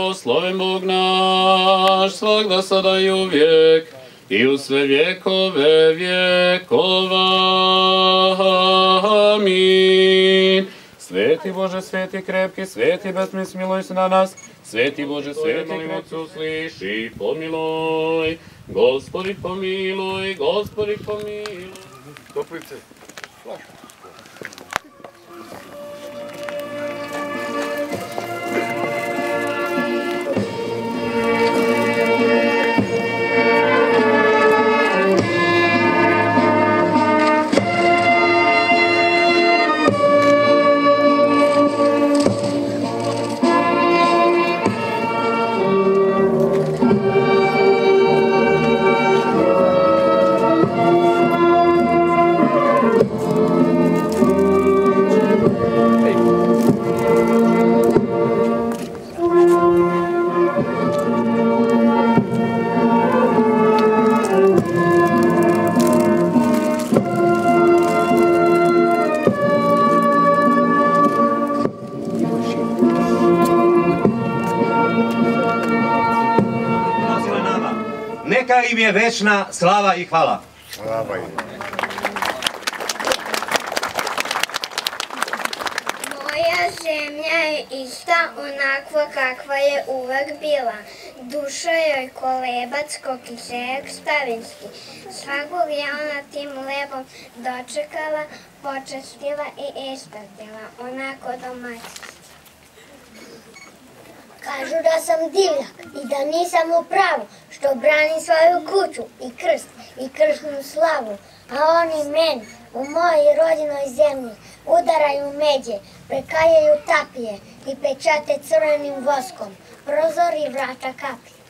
blagosloven Bog naš, svagda, sada i uvijek, i u sve vjekove vjekova. Amin. Sveti Bože, sveti krepki, sveti besmrtni, smiluj se na nas. Sveti Bože, sveti krepki, usliši, pomiluj. Gospodi pomiluj, Gospodi pomiluj. Toplice, flaša. Neka im je večna slava i hvala. Slava im. Moja zemlja je ista onakva kakva je uvek bila. Duša joj kolebac, kokisejak stavinski. Svakog je ona tim lebom dočekala, počastila i ispratila, onako domaćinski. Kažu da sam divljak i da nisam u pravu, što branim svoju kuću i krst i kršnu slavu. A oni meni u mojoj rodinoj zemlji udaraju međe, prekaljaju tapije i pečate crvenim voskom, prozori vrata kaplje.